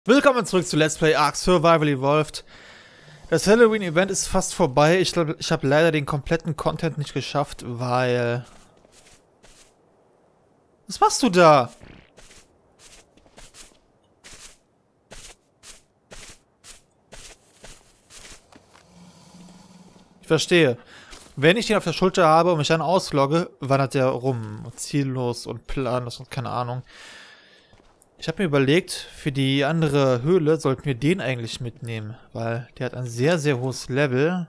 Willkommen zurück zu Let's Play Ark Survival Evolved. Das Halloween-Event ist fast vorbei. Ich glaube, ich habe leider den kompletten Content nicht geschafft, weil... Was machst du da? Ich verstehe. Wenn ich den auf der Schulter habe und mich dann auslogge, wandert der rum. Ziellos und planlos und keine Ahnung. Ich habe mir überlegt, für die andere Höhle sollten wir den eigentlich mitnehmen, weil der hat ein sehr, sehr hohes Level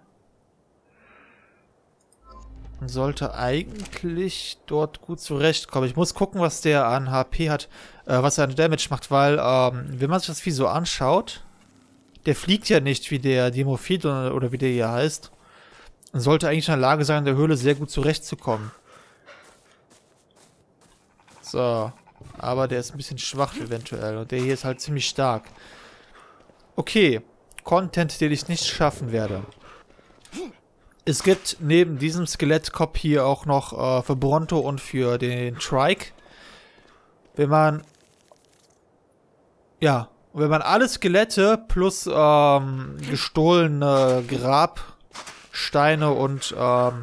und sollte eigentlich dort gut zurechtkommen. Ich muss gucken, was der an HP hat, was er an Damage macht, weil wenn man sich das Vieh so anschaut, der fliegt ja nicht wie der Demophit oder wie der hier heißt und sollte eigentlich in der Lage sein, in der Höhle sehr gut zurechtzukommen. So. Aber der ist ein bisschen schwach eventuell. Und der hier ist halt ziemlich stark. Okay. Content, den ich nicht schaffen werde. Es gibt neben diesem Skelettkopf hier auch noch für Bronto und für den Trike. Wenn man... Ja. Wenn man alle Skelette plus gestohlene Grabsteine und...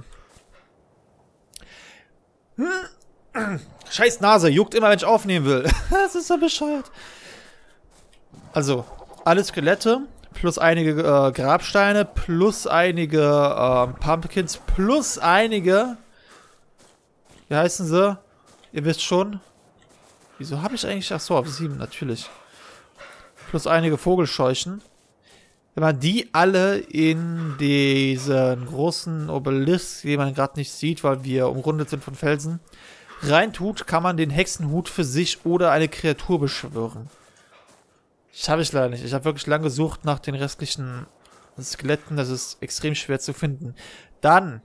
Scheiß Nase, juckt immer, wenn ich aufnehmen will. Das ist so bescheuert. Also, alle Skelette, plus einige Grabsteine, plus einige Pumpkins, plus einige... Wie heißen sie? Ihr wisst schon. Wieso habe ich eigentlich... Achso, auf 7, natürlich. Plus einige Vogelscheuchen. Wenn man die alle in diesen großen Obelisk, den man gerade nicht sieht, weil wir umrundet sind von Felsen, reintut, kann man den Hexenhut für sich oder eine Kreatur beschwören. Das habe ich leider nicht. Ich habe wirklich lange gesucht nach den restlichen Skeletten. Das ist extrem schwer zu finden. Dann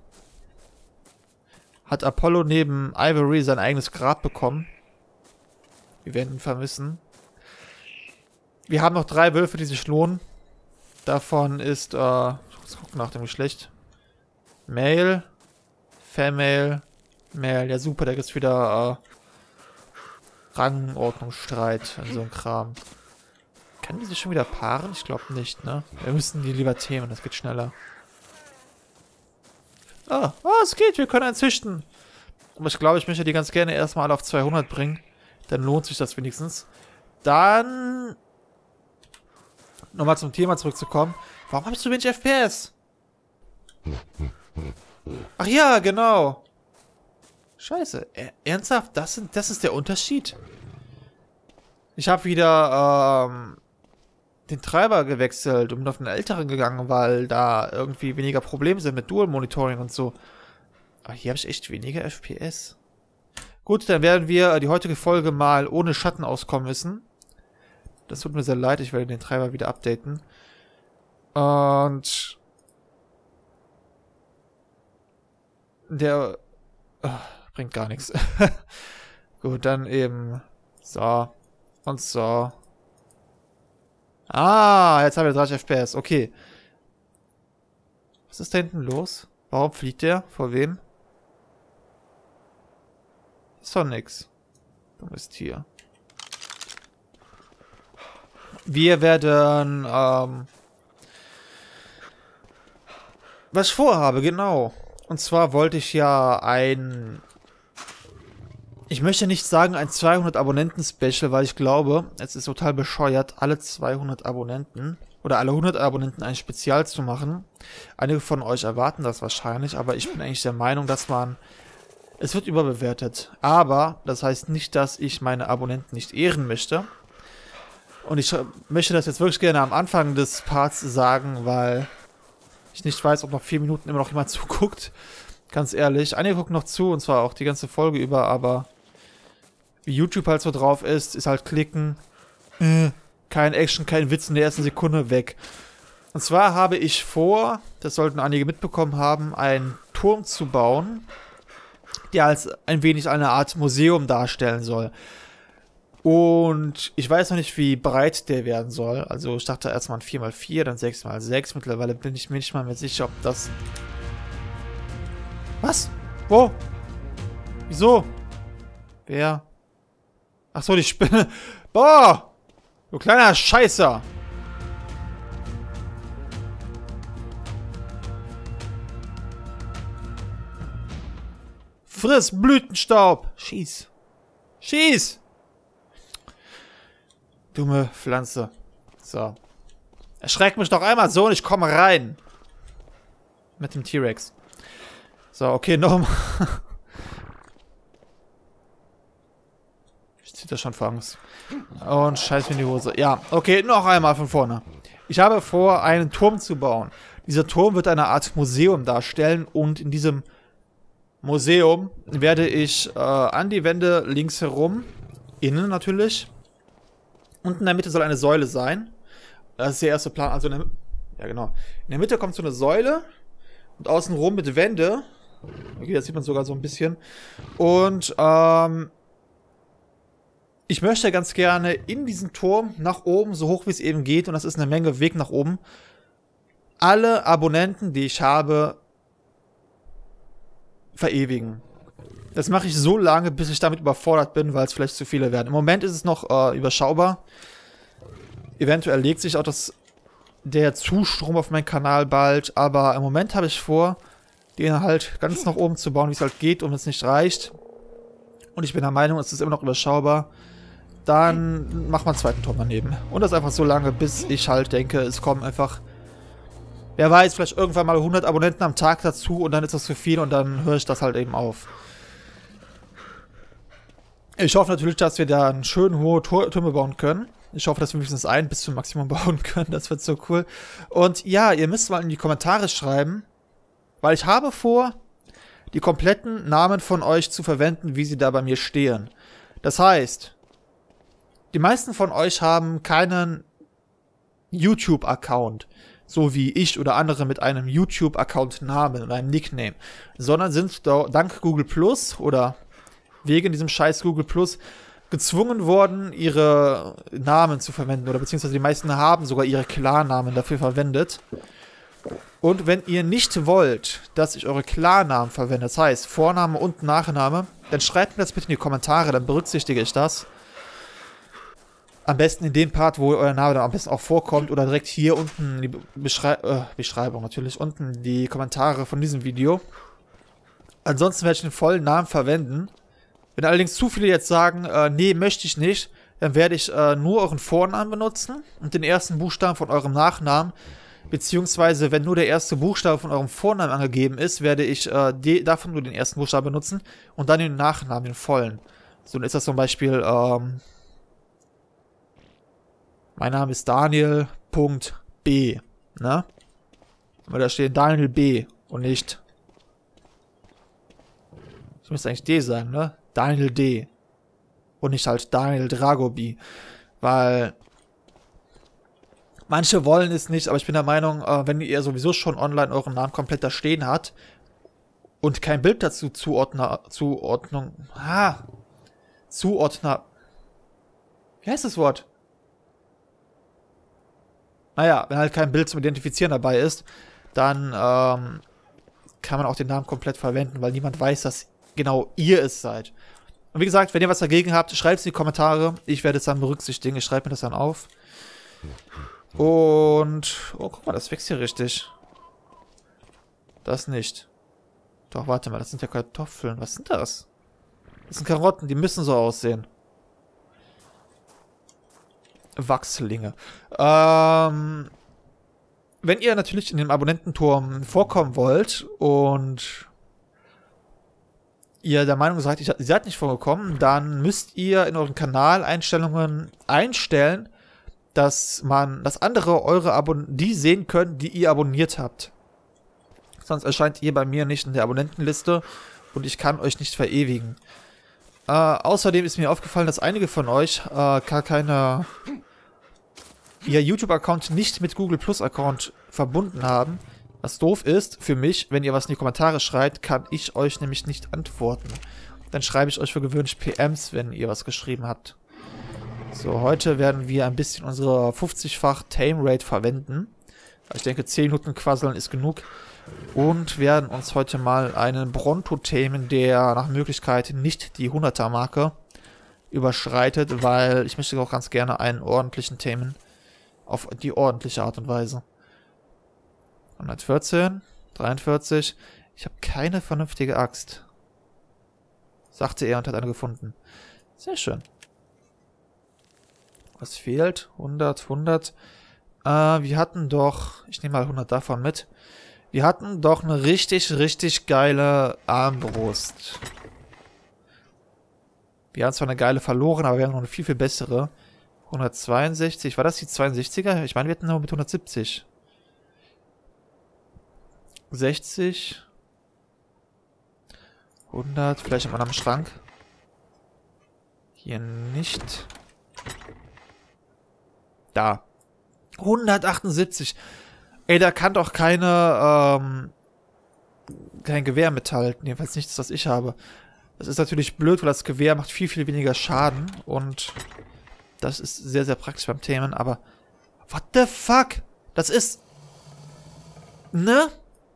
hat Apollo neben Ivory sein eigenes Grab bekommen. Wir werden ihn vermissen. Wir haben noch 3 Wölfe, die sich lohnen. Davon ist, ich muss gucken nach dem Geschlecht. Male, Female, Male. Ja super, da gibt es wieder Rangordnungsstreit und so ein Kram. Können die sich schon wieder paaren? Ich glaube nicht, ne? Wir müssen die lieber tämen, das geht schneller. Oh, es geht, wir können einen züchten. Aber ich glaube, ich möchte die ganz gerne erstmal alle auf 200 bringen. Dann lohnt sich das wenigstens. Dann... Nochmal zum Thema zurückzukommen. Warum habe ich so wenig FPS? Ach ja, genau. Scheiße. Ernsthaft? Das ist der Unterschied? Ich habe wieder den Treiber gewechselt und bin auf den älteren gegangen, weil da irgendwie weniger Probleme sind mit Dual Monitoring und so. Aber hier habe ich echt weniger FPS. Gut, dann werden wir die heutige Folge mal ohne Schatten auskommen müssen. Das tut mir sehr leid, ich werde den Treiber wieder updaten. Und... Der... bringt gar nichts. Gut, dann eben... So. Und so. Ah, jetzt haben wir 30 FPS. Okay. Was ist da hinten los? Warum fliegt der? Vor wem? Ist doch nix. Dummes Tier. Wir werden, was ich vorhabe, genau. Und zwar wollte ich ja ich möchte nicht sagen ein 200 Abonnenten-Special, weil ich glaube, es ist total bescheuert, alle 200 Abonnenten oder alle 100 Abonnenten ein Spezial zu machen. Einige von euch erwarten das wahrscheinlich, aber ich bin eigentlich der Meinung, dass es wird überbewertet. Aber das heißt nicht, dass ich meine Abonnenten nicht ehren möchte. Und ich möchte das jetzt wirklich gerne am Anfang des Parts sagen, weil ich nicht weiß, ob noch 4 Minuten immer noch jemand zuguckt. Ganz ehrlich. Einige gucken noch zu, und zwar auch die ganze Folge über, aber wie YouTube halt so drauf ist halt klicken. Kein Action, kein Witz in der ersten Sekunde, weg. Und zwar habe ich vor, das sollten einige mitbekommen haben, einen Turm zu bauen, der als ein wenig eine Art Museum darstellen soll. Und ich weiß noch nicht, wie breit der werden soll. Also ich dachte erstmal ein 4x4, dann 6x6. Mittlerweile bin ich mir nicht mal mehr sicher, ob das... Was? Wo? Wieso? Wer? Ach so, die Spinne. Boah! Du kleiner Scheißer. Friss Blütenstaub. Schieß. Schieß. Dumme Pflanze. So. Erschreck mich doch einmal so und ich komme rein. Mit dem T-Rex. So, okay, nochmal. Ich zieh das schon vor Angst. Und scheiß mir in die Hose. Ja, okay, noch einmal von vorne. Ich habe vor, einen Turm zu bauen. Dieser Turm wird eine Art Museum darstellen und in diesem Museum werde ich an die Wände links herum, innen natürlich, und in der Mitte soll eine Säule sein. Das ist der erste Plan. Also ja genau. In der Mitte kommt so eine Säule und außenrum mit Wände. Okay, das sieht man sogar so ein bisschen. Und ich möchte ganz gerne in diesen Turm nach oben, so hoch wie es eben geht, und das ist eine Menge Weg nach oben, alle Abonnenten, die ich habe, verewigen. Das mache ich so lange, bis ich damit überfordert bin, weil es vielleicht zu viele werden. Im Moment ist es noch überschaubar. Eventuell legt sich auch der Zustrom auf meinen Kanal bald, aber im Moment habe ich vor, den halt ganz nach oben zu bauen, wie es halt geht, und wenn es nicht reicht, und ich bin der Meinung, es ist immer noch überschaubar, dann macht man einen zweiten Turm daneben. Und das einfach so lange, bis ich halt denke, es kommen einfach, wer weiß, vielleicht irgendwann mal 100 Abonnenten am Tag dazu und dann ist das zu viel und dann höre ich das halt eben auf. Ich hoffe natürlich, dass wir da schön hohe Türme bauen können. Ich hoffe, dass wir wenigstens einen bis zum Maximum bauen können. Das wird so cool. Und ja, ihr müsst mal in die Kommentare schreiben, weil ich habe vor, die kompletten Namen von euch zu verwenden, wie sie da bei mir stehen. Das heißt, die meisten von euch haben keinen YouTube-Account, so wie ich oder andere mit einem YouTube-Account-Namen und einem Nickname, sondern sind dank Google Plus oder wegen diesem scheiß Google Plus gezwungen worden, ihre Namen zu verwenden, oder beziehungsweise die meisten haben sogar ihre Klarnamen dafür verwendet. Und wenn ihr nicht wollt, dass ich eure Klarnamen verwende, das heißt Vorname und Nachname, dann schreibt mir das bitte in die Kommentare, dann berücksichtige ich das. Am besten in dem Part, wo euer Name dann am besten auch vorkommt, oder direkt hier unten die Beschreibung natürlich, unten die Kommentare von diesem Video. Ansonsten werde ich den vollen Namen verwenden. Wenn allerdings zu viele jetzt sagen, nee, möchte ich nicht, dann werde ich nur euren Vornamen benutzen und den ersten Buchstaben von eurem Nachnamen, beziehungsweise wenn nur der erste Buchstabe von eurem Vornamen angegeben ist, werde ich davon nur den ersten Buchstaben benutzen und dann den Nachnamen, den vollen. So, dann ist das zum Beispiel, mein Name ist Daniel.B, ne? Aber da steht Daniel B und nicht, das müsste eigentlich D sein, ne? Daniel D. Und nicht halt Daniel Dragobi. Weil manche wollen es nicht, aber ich bin der Meinung, wenn ihr sowieso schon online euren Namen komplett da stehen habt und kein Bild dazu Zuordner. Wie heißt das Wort? Naja, wenn halt kein Bild zum Identifizieren dabei ist, dann kann man auch den Namen komplett verwenden, weil niemand weiß, dass genau ihr es seid. Und wie gesagt, wenn ihr was dagegen habt, schreibt es in die Kommentare. Ich werde es dann berücksichtigen. Ich schreibe mir das dann auf. Und oh, guck mal, das wächst hier richtig. Das nicht. Doch, warte mal, das sind ja Kartoffeln. Was sind das? Das sind Karotten, die müssen so aussehen. Wachslinge. Wenn ihr natürlich in dem Abonnententurm vorkommen wollt und ihr der Meinung seid, ihr seid nicht vorgekommen, dann müsst ihr in euren Kanaleinstellungen einstellen, dass andere die sehen können, die ihr abonniert habt. Sonst erscheint ihr bei mir nicht in der Abonnentenliste und ich kann euch nicht verewigen. Außerdem ist mir aufgefallen, dass einige von euch ihr YouTube-Account nicht mit Google Plus-Account verbunden haben. Was doof ist für mich, wenn ihr was in die Kommentare schreibt, kann ich euch nämlich nicht antworten. Dann schreibe ich euch für gewöhnlich PMs, wenn ihr was geschrieben habt. So, heute werden wir ein bisschen unsere 50-fach Tame Rate verwenden. Ich denke, 10 Minuten quasseln ist genug. Und werden uns heute mal einen Bronto tamen, der nach Möglichkeit nicht die 100er-Marke überschreitet, weil ich möchte auch ganz gerne einen ordentlichen Themen auf die ordentliche Art und Weise. 114, 43. Ich habe keine vernünftige Axt. Sagte er und hat eine gefunden. Sehr schön. Was fehlt? 100, 100. Wir hatten doch... Ich nehme mal 100 davon mit. Wir hatten doch eine richtig, richtig geile Armbrust. Wir haben zwar eine geile verloren, aber wir haben noch eine viel, viel bessere. 162. War das die 62er? Ich meine, wir hatten nur mit 170. 60. 100. Vielleicht im anderen Schrank. Hier nicht. Da. 178. Ey, da kann doch kein Gewehr mithalten. Jedenfalls nichts, was ich habe. Das ist natürlich blöd, weil das Gewehr macht viel, viel weniger Schaden. Und das ist sehr, sehr praktisch beim Themen. Aber, what the fuck? Das ist... Ne?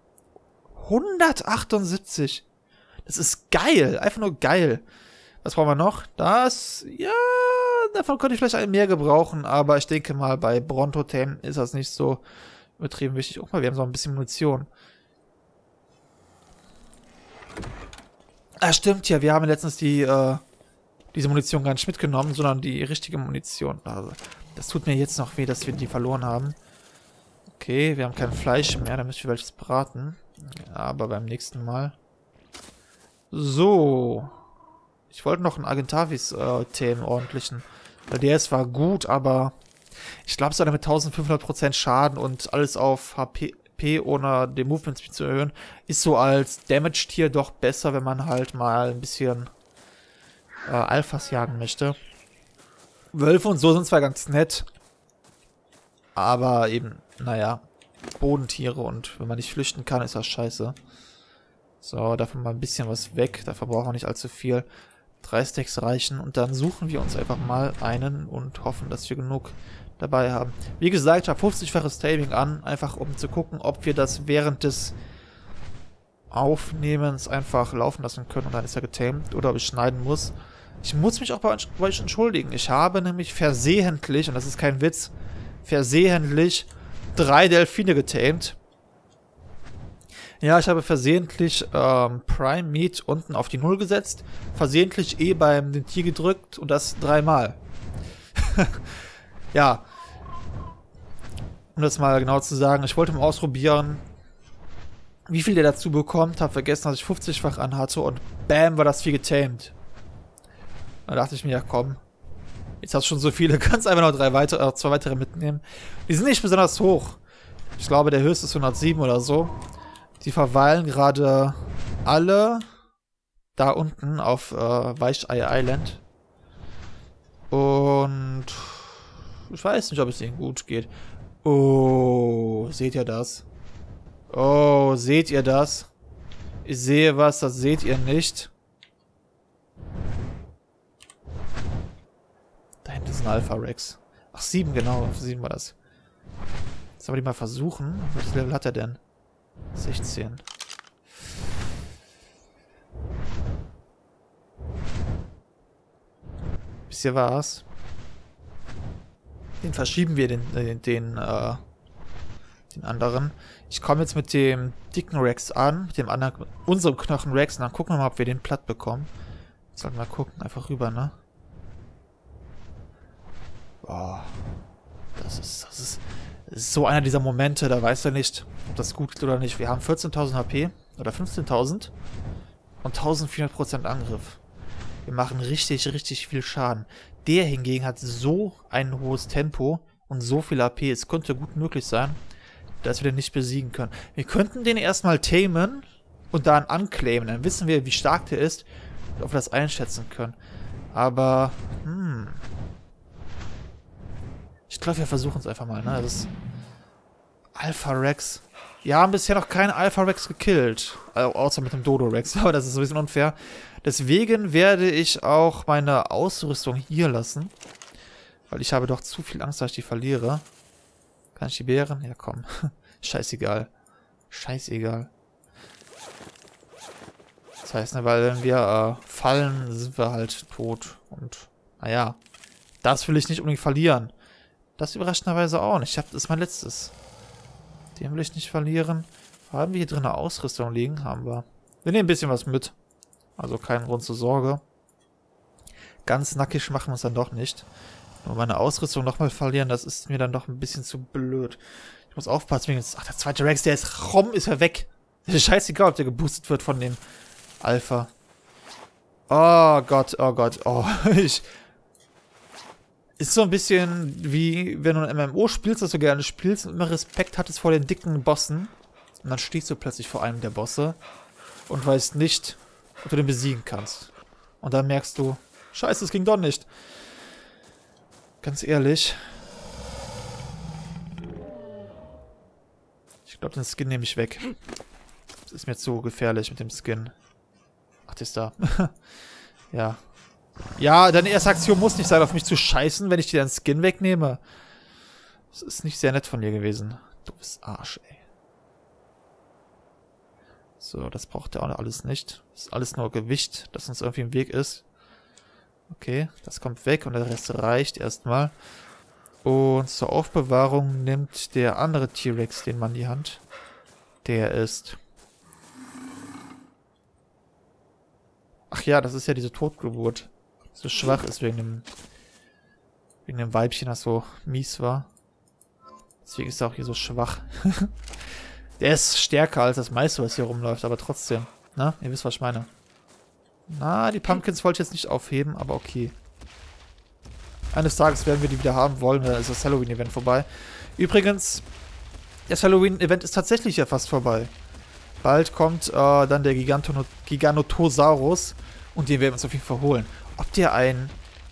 178. Das ist geil. Einfach nur geil. Was brauchen wir noch? Das... Ja, davon könnte ich vielleicht einen mehr gebrauchen. Aber ich denke mal, bei Bronto-Themen ist das nicht so übertrieben wichtig. Guck mal, wir haben so ein bisschen Munition. Ah, stimmt ja. Wir haben letztens diese Munition gar nicht mitgenommen, sondern die richtige Munition. Also, das tut mir jetzt noch weh, dass wir die verloren haben. Okay, wir haben kein Fleisch mehr. Da müssen wir welches braten. Aber beim nächsten Mal. So. Ich wollte noch einen Argentavis-Themen ordentlichen. Der ist zwar gut, aber ich glaube, so mit 1500% Schaden und alles auf HP ohne den Movement Speed zu erhöhen, ist so als Damage-Tier doch besser, wenn man halt mal ein bisschen Alphas jagen möchte. Wölfe und so sind zwar ganz nett, aber eben, naja, Bodentiere und wenn man nicht flüchten kann, ist das scheiße. So, davon mal ein bisschen was weg, dafür brauchen wir nicht allzu viel. 3 Stacks reichen und dann suchen wir uns einfach mal einen und hoffen, dass wir genug dabei haben. Wie gesagt, ich habe 50-faches Taming an, einfach um zu gucken, ob wir das während des Aufnehmens einfach laufen lassen können und dann ist er getamed oder ob ich schneiden muss. Ich muss mich auch bei euch entschuldigen. Ich habe nämlich versehentlich, und das ist kein Witz, versehentlich 3 Delfine getamed. Ja, ich habe versehentlich Prime Meat unten auf die 0 gesetzt, versehentlich beim den Tier gedrückt und das 3-mal. Ja. Um das mal genau zu sagen, ich wollte mal ausprobieren, wie viel der dazu bekommt. Habe vergessen, dass ich 50-fach anhatte und bam, war das Vieh getamed. Da dachte ich mir, ja komm, jetzt hast du schon so viele, kannst einfach noch 2 weitere mitnehmen. Die sind nicht besonders hoch. Ich glaube, der höchste ist 107 oder so. Die verweilen gerade alle da unten auf Weichei Island. Und ich weiß nicht, ob es ihnen gut geht. Oh, seht ihr das? Oh, seht ihr das? Ich sehe was, das seht ihr nicht. Da hinten ist ein Alpha Rex. Ach, 7, genau. Auf 7 war das. Sollen wir die mal versuchen? Welches Level hat er denn? 16. Wisst ihr was? Den verschieben wir, den anderen. Ich komme jetzt mit dem dicken Rex an, mit dem anderen, mit unserem Knochen Rex, und dann gucken wir mal, ob wir den platt bekommen. Sollten wir mal gucken, einfach rüber, ne? Boah. Das ist so einer dieser Momente, da weißt du nicht, ob das gut geht oder nicht. Wir haben 14.000 HP oder 15.000 und 1400% Angriff. Wir machen richtig, richtig viel Schaden. Der hingegen hat so ein hohes Tempo und so viel AP. Es könnte gut möglich sein, dass wir den nicht besiegen können. Wir könnten den erstmal tamen und dann unclaimen. Dann wissen wir, wie stark der ist und ob wir das einschätzen können. Aber, ich glaube, wir versuchen es einfach mal, ne? Das ist Alpha Rex. Wir haben bisher noch keinen Alpha Rex gekillt. Außer mit dem Dodo Rex, aber das ist ein bisschen unfair. Deswegen werde ich auch meine Ausrüstung hier lassen. Weil ich habe doch zu viel Angst, dass ich die verliere. Kann ich die Beeren? Ja, komm. Scheißegal. Scheißegal. Das heißt, ne, weil wenn wir fallen, sind wir halt tot. Und Naja, das will ich nicht unbedingt verlieren. Das überraschenderweise auch nicht. Das ist mein letztes. Den will ich nicht verlieren. Haben wir hier drin eine Ausrüstung liegen? Haben wir. Wir nehmen ein bisschen was mit. Also keinen Grund zur Sorge. Ganz nackig machen wir es dann doch nicht. Nur meine Ausrüstung nochmal verlieren, das ist mir dann doch ein bisschen zu blöd. Ich muss aufpassen, wegen ach, der zweite Rex, der ist rum, ist ja weg. Ist scheißegal, ob der geboostet wird von dem Alpha. Oh Gott, oh Gott, oh. Ist so ein bisschen wie, wenn du ein MMO spielst, das du gerne spielst und immer Respekt hattest vor den dicken Bossen. Und dann stehst du plötzlich vor einem der Bosse und weißt nicht, ob du den besiegen kannst. Und dann merkst du, scheiße, es ging doch nicht. Ganz ehrlich. Ich glaube, den Skin nehme ich weg. Das ist mir zu gefährlich mit dem Skin. Ach, der ist da. Ja. Ja, deine erste Aktion muss nicht sein, auf mich zu scheißen, wenn ich dir deinen Skin wegnehme. Das ist nicht sehr nett von dir gewesen. Du bist Arsch, ey. So, das braucht er auch alles nicht. Das ist alles nur Gewicht, das uns irgendwie im Weg ist. Okay, das kommt weg und der Rest reicht erstmal. Und zur Aufbewahrung nimmt der andere T-Rex den Mann in die Hand. Der ist... Ach ja, das ist ja diese Totgeburt. So schwach ist wegen dem Weibchen, das so mies war. Deswegen ist er auch hier so schwach. Der ist stärker als das meiste, was hier rumläuft, aber trotzdem. Na, ihr wisst, was ich meine. Na, die Pumpkins wollte ich jetzt nicht aufheben, aber okay. Eines Tages werden wir die wieder haben wollen, dann ist das Halloween-Event vorbei. Übrigens, das Halloween-Event ist tatsächlich ja fast vorbei. Bald kommt dann der Giganotosaurus und den werden wir uns auf jeden Fall holen. Ob der ein...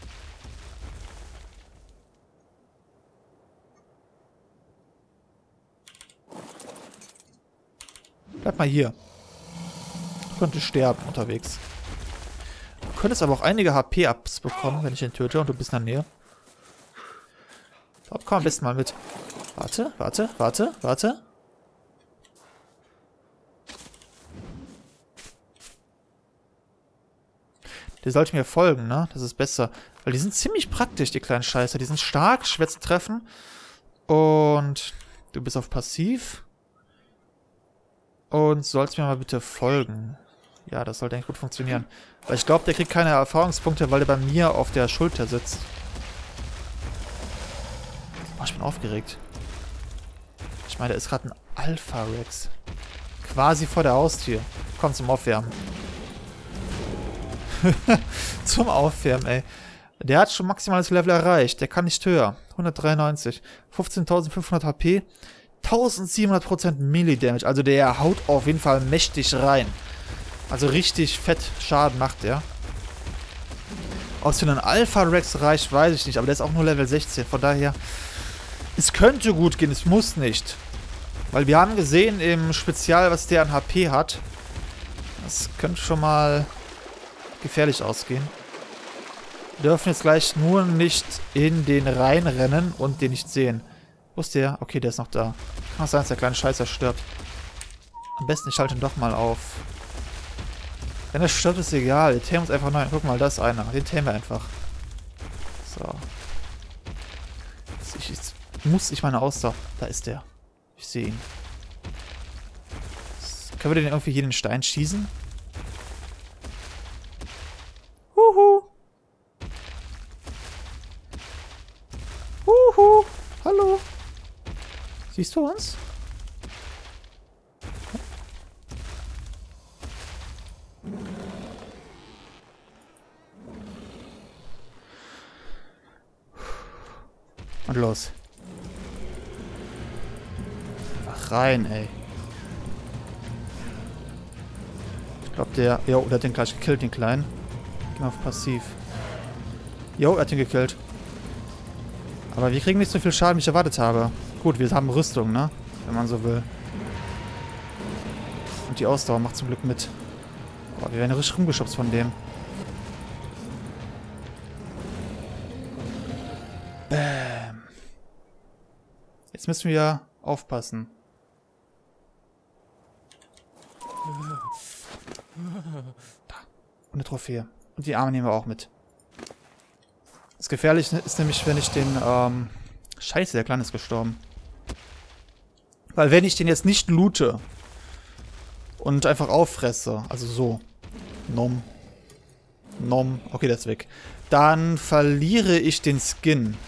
Bleib mal hier. Du könntest sterben unterwegs. Du könntest aber auch einige HP-Ups bekommen, wenn ich ihn töte und du bist in der Nähe. Ich glaube, komm am besten mal mit. Warte, warte, warte, warte. Der sollte mir folgen, ne? Das ist besser. Weil die sind ziemlich praktisch, die kleinen Scheiße. Die sind stark, schwer zu treffen. Und du bist auf Passiv. Und sollst mir mal bitte folgen. Ja, das sollte eigentlich gut funktionieren. Weil ich glaube, der kriegt keine Erfahrungspunkte, weil der bei mir auf der Schulter sitzt. Oh, ich bin aufgeregt. Ich meine, da ist gerade ein Alpha-Rex. Quasi vor der Haustür. Komm zum Aufwärmen. Zum Aufwärmen, ey. Der hat schon maximales Level erreicht. Der kann nicht höher. 193. 15.500 HP. 1700% Melee-Damage. Also der haut auf jeden Fall mächtig rein. Also richtig fett Schaden macht der. Ob es für einen Alpha-Rex reicht, weiß ich nicht. Aber der ist auch nur Level 16. Von daher, es könnte gut gehen. Es muss nicht. Weil wir haben gesehen im Spezial, was der an HP hat. Das könnte schon mal gefährlich ausgehen. Wir dürfen jetzt gleich nur nicht in den reinrennen und den nicht sehen. Wo ist der? Okay, der ist noch da. Kann auch sein, dass der kleine Scheißer stirbt. Am besten, ich schalte ihn doch mal auf. Wenn er stirbt, ist egal. Wir tamen uns einfach neu. Guck mal, da ist einer. Den tamen wir einfach. So. Jetzt muss ich meine Ausdauer... Da ist der. Ich sehe ihn. Können wir den irgendwie hier in den Stein schießen? Huhu. Huhu. Hallo. Siehst du uns? Und los. Einfach rein, ey. Ich glaube, der hat den gleich gekillt, den Kleinen. Geh mal auf Passiv. Jo, er hat ihn gekillt. Aber wir kriegen nicht so viel Schaden, wie ich erwartet habe. Gut, wir haben Rüstung, ne? Wenn man so will. Und die Ausdauer macht zum Glück mit. Oh, wir werden richtig rumgeschubst von dem. Bäm. Jetzt müssen wir aufpassen. Da. Und eine Trophäe. Und die Arme nehmen wir auch mit. Das Gefährliche ist nämlich, wenn ich den, Scheiße, der Kleine ist gestorben. Weil wenn ich den jetzt nicht loote und einfach auffresse, also so, nom, okay, der ist weg, dann verliere ich den Skin.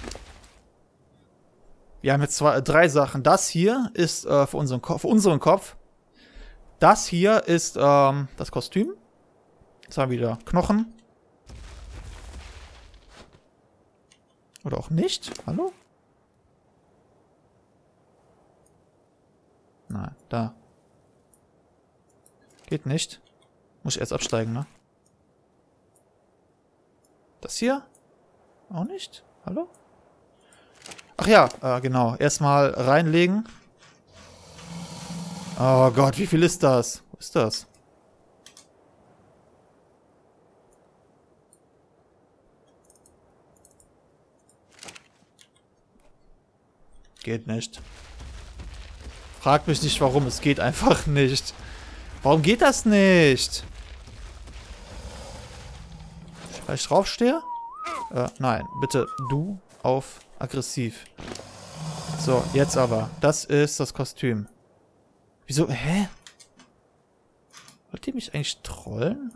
Wir haben jetzt drei Sachen. Das hier ist für unseren Kopf. Das hier ist das Kostüm. Jetzt haben wir wieder Knochen. Oder auch nicht. Hallo? Nein, da. Geht nicht. Muss ich erst absteigen, ne? Das hier? Auch nicht? Hallo? Ach ja, genau. Erstmal reinlegen. Oh Gott, wie viel ist das? Wo ist das? Geht nicht. Frag mich nicht, warum. Es geht einfach nicht. Warum geht das nicht? Weil ich draufstehe? Nein, bitte du auf aggressiv. So, jetzt aber. Das ist das Kostüm. Wieso? Hä? Wollt ihr mich eigentlich trollen?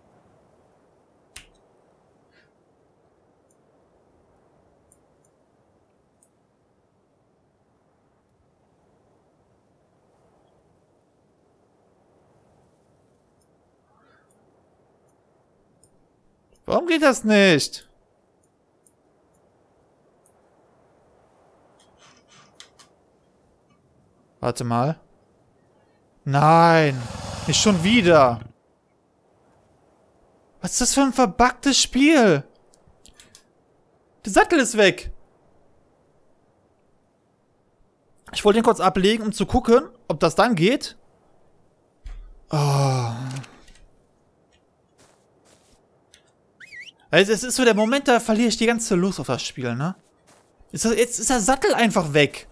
Warum geht das nicht? Warte mal. Nein, nicht schon wieder. Was ist das für ein verbuggtes Spiel? Der Sattel ist weg. Ich wollte ihn kurz ablegen, um zu gucken, ob das dann geht. Oh. Also es ist so der Moment, da verliere ich die ganze Lust auf das Spiel, ne? Jetzt ist der Sattel einfach weg.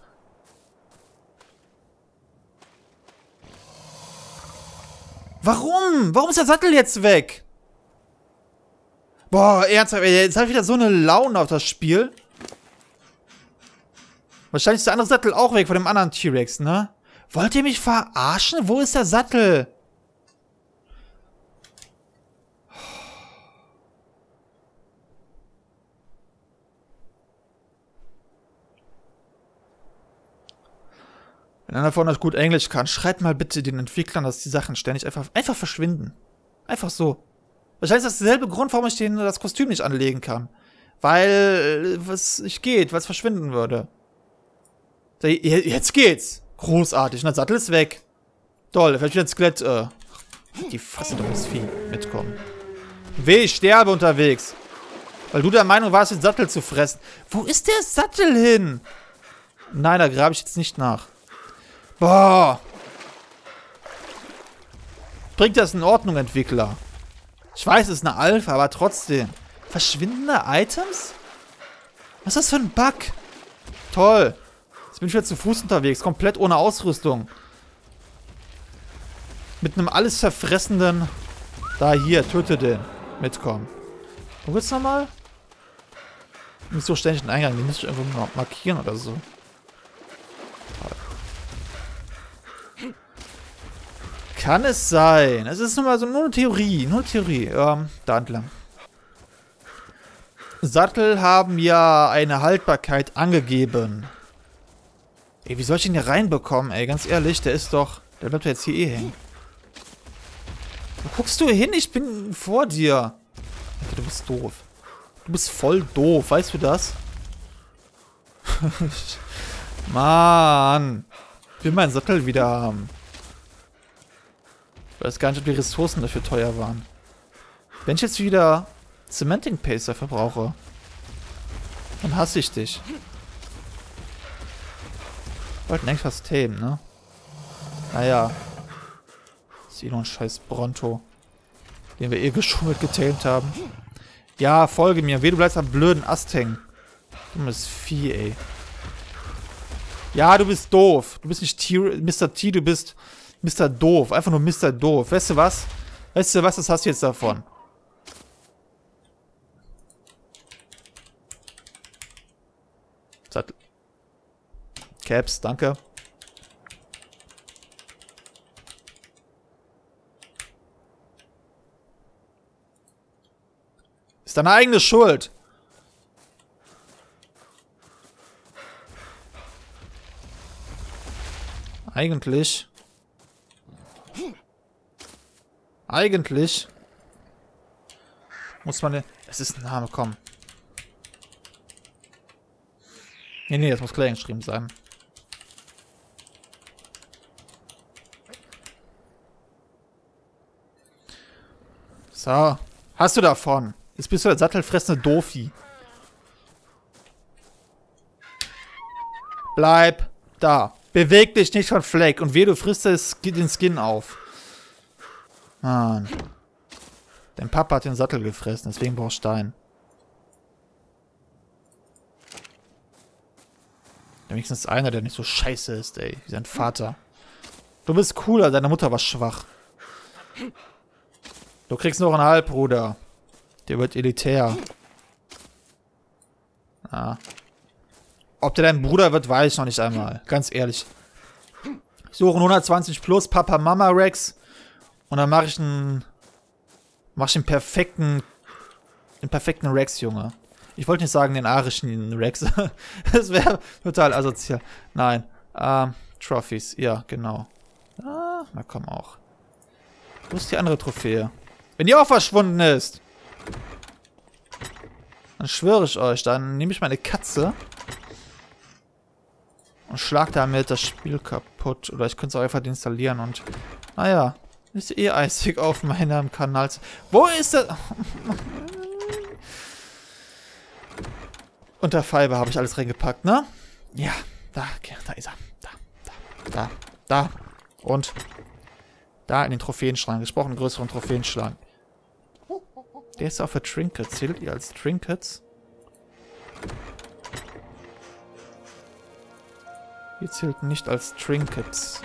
Warum? Warum ist der Sattel jetzt weg? Boah, ernsthaft, jetzt habe ich wieder so eine Laune auf das Spiel. Wahrscheinlich ist der andere Sattel auch weg von dem anderen T-Rex, ne? Wollt ihr mich verarschen? Wo ist der Sattel? Wenn einer von euch gut Englisch kann, schreibt mal bitte den Entwicklern, dass die Sachen ständig einfach verschwinden. Einfach so. Wahrscheinlich ist das derselbe Grund, warum ich das Kostüm nicht anlegen kann. Weil was nicht geht, weil es verschwinden würde. Jetzt geht's. Großartig. Und der Sattel ist weg. Toll, vielleicht wieder ein Skelett. Die Fresse, dummes Vieh. Mitkommen. Weh, ich sterbe unterwegs. Weil du der Meinung warst, den Sattel zu fressen. Wo ist der Sattel hin? Nein, da grabe ich jetzt nicht nach. Boah. Bringt das in Ordnung, Entwickler? Ich weiß, es ist eine Alpha, aber trotzdem. Verschwindende Items? Was ist das für ein Bug? Toll. Jetzt bin ich wieder zu Fuß unterwegs, komplett ohne Ausrüstung. Mit einem alles verfressenden... Da, hier, töte den. Mitkommen. Wo geht's nochmal? Nicht so ständig den Eingang, den muss ich einfach mal markieren oder so. Kann es sein? Es ist nur eine Theorie. Nur eine Theorie. Da entlang. Sattel haben ja eine Haltbarkeit angegeben. Ey, wie soll ich den hier reinbekommen, ey? Ganz ehrlich, der bleibt ja jetzt hier eh hängen. Wo guckst du hin? Ich bin vor dir. Okay, du bist doof. Du bist voll doof, weißt du das? Mann. Ich will meinen Sattel wieder haben. Ich weiß gar nicht, ob die Ressourcen dafür teuer waren. Wenn ich jetzt wieder Cementing Paste dafür brauche, dann hasse ich dich. Wollten eigentlich was tamen, ne? Naja. Ist eh noch ein scheiß Bronto, den wir eh geschummelt getamed haben. Ja, folge mir. Weh, du bleibst am blöden Ast hängen. Dummes Vieh, ey. Ja, du bist doof. Du bist nicht Mr. T, du bist Mr. Doof. Einfach nur Mr. Doof. Weißt du was? Weißt du was? Das hast du jetzt davon. Caps, danke. Ist deine eigene Schuld. Eigentlich muss man... Es ist ein Name, komm. Nee, das muss klein geschrieben sein. So. Hast du davon? Jetzt bist du der sattelfressende Dofi. Bleib da. Beweg dich nicht von Fleck. Und du frisst den Skin auf. Mann. Dein Papa hat den Sattel gefressen, deswegen brauchst du Stein. Wenigstens einer, der nicht so scheiße ist, ey. Wie sein Vater. Du bist cooler, deine Mutter war schwach. Du kriegst noch einen Halbbruder. Der wird elitär. Ah. Ob der dein Bruder wird, weiß ich noch nicht einmal. Ganz ehrlich. Ich suche 120 plus Papa Mama Rex. Und dann mache ich einen perfekten Rex, Junge. Ich wollte nicht sagen den arischen Rex. Das wäre total asozial. Nein. Trophies. Ja, genau. Ah, na komm auch. Wo ist die andere Trophäe? Wenn die auch verschwunden ist, dann schwöre ich euch, dann nehme ich meine Katze und schlag damit das Spiel kaputt. Oder ich könnte es auch einfach deinstallieren und... Naja, ist eh eisig auf meinem Kanal. Wo ist das? Unter Fiber habe ich alles reingepackt, ne? Ja, da ist er. Da. Und da in den Trophäenschrank. Ich brauche einen größeren Trophäenschrank. Der ist auch für Trinkets. Zählt ihr als Trinkets? Ihr zählt nicht als Trinkets.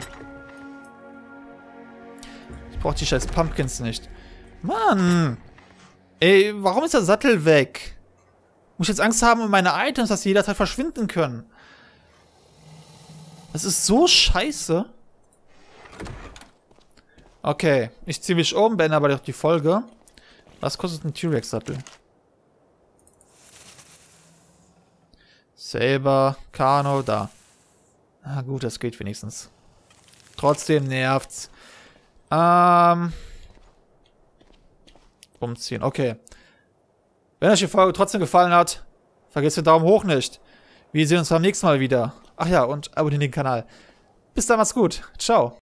Ich brauche die scheiß Pumpkins nicht. Mann! Ey, warum ist der Sattel weg? Muss ich jetzt Angst haben um meine Items, dass sie jederzeit verschwinden können? Das ist so scheiße. Okay, ich ziehe mich um, beende aber doch die Folge. Was kostet ein T-Rex-Sattel? Saber, Kano, da. Ah gut, das geht wenigstens. Trotzdem nervt's. Umziehen, okay. Wenn euch die Folge trotzdem gefallen hat, vergesst den Daumen hoch nicht. Wir sehen uns beim nächsten Mal wieder. Ach ja, und abonniert den Kanal. Bis dann, macht's gut. Ciao.